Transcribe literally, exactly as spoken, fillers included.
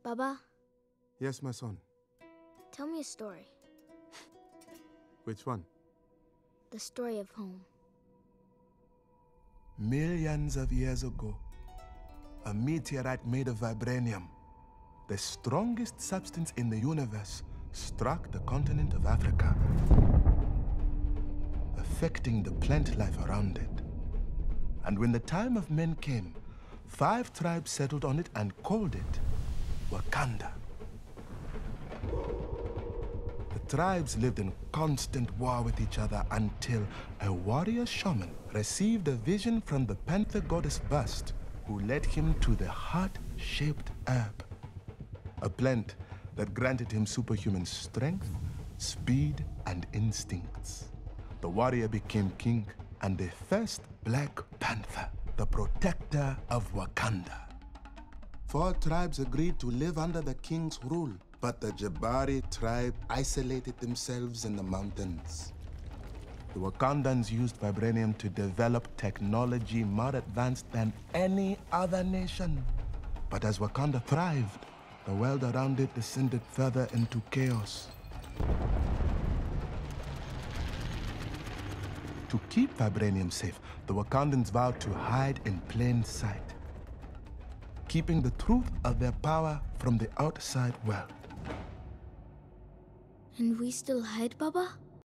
Baba, Yes, my son. tell me a story. Which one? The story of home. Millions of years ago, a meteorite made of vibranium, the strongest substance in the universe, struck the continent of Africa, affecting the plant life around it. And when the time of men came, five tribes settled on it and called it Wakanda. The tribes lived in constant war with each other until a warrior shaman received a vision from the panther goddess Bast, who led him to the heart-shaped herb, a plant that granted him superhuman strength, speed, and instincts. The warrior became king and the first Black Panther, the protector of Wakanda. Four tribes agreed to live under the king's rule, but the Jabari tribe isolated themselves in the mountains. The Wakandans used vibranium to develop technology more advanced than any other nation. But as Wakanda thrived, the world around it descended further into chaos. To keep vibranium safe, the Wakandans vowed to hide in plain sight, keeping the truth of their power from the outside world. And we still hide, Baba?